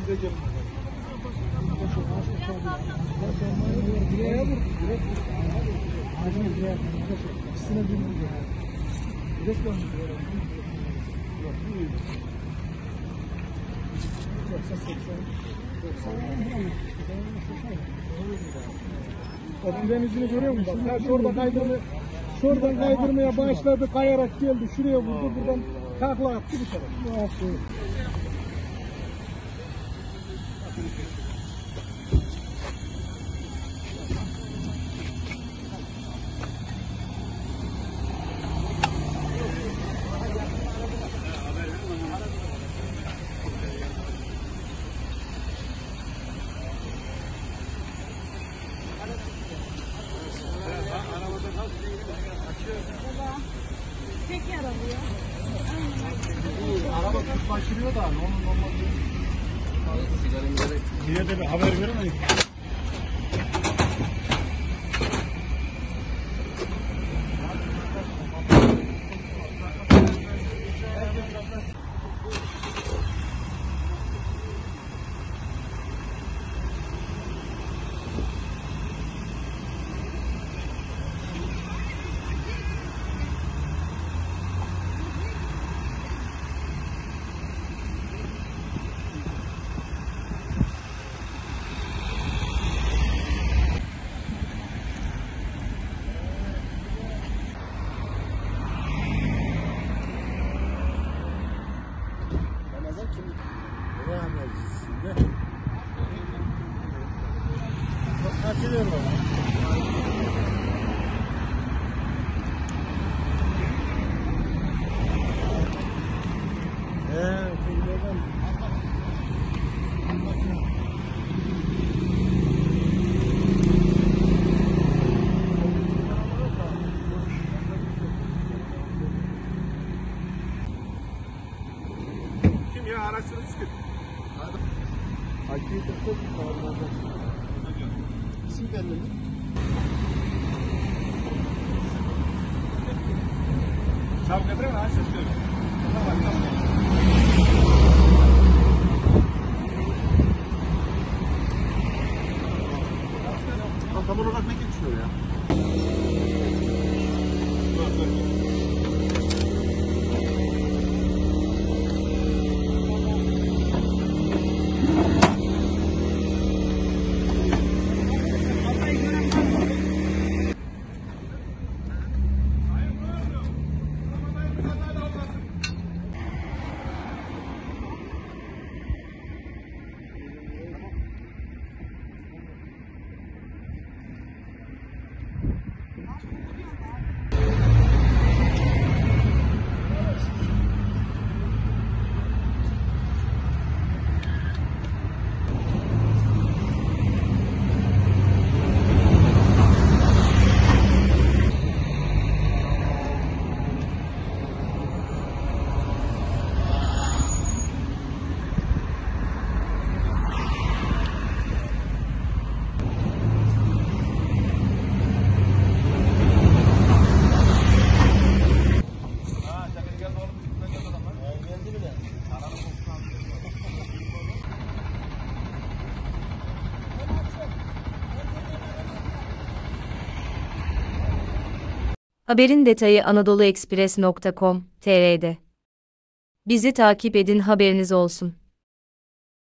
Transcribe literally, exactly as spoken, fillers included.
gideceğim. Fren izini görüyor musun? Bak, şuradan kaydırmaya, şuradan kaydırmaya başladı, kayarak geldi, şuraya vurdu, buradan takla attı bir tarafa. Tek yer alıyor. Araba tutlaştırıyor da onun normal değil. Niye de bir haber veremeyiz. Kaçırıyor baba. Eee, kıyıdan. Kim ya araçları sıkıntı? Akıyı tuttuk. İsim belli mi? Çabuk getirin ha, ses diyorum. Tamam, tamam. Tam olarak ne geçiyor ya? Dur, dur, dur. Haberin detayı anadoluekspres nokta com nokta tr'de. Bizi takip edin, haberiniz olsun.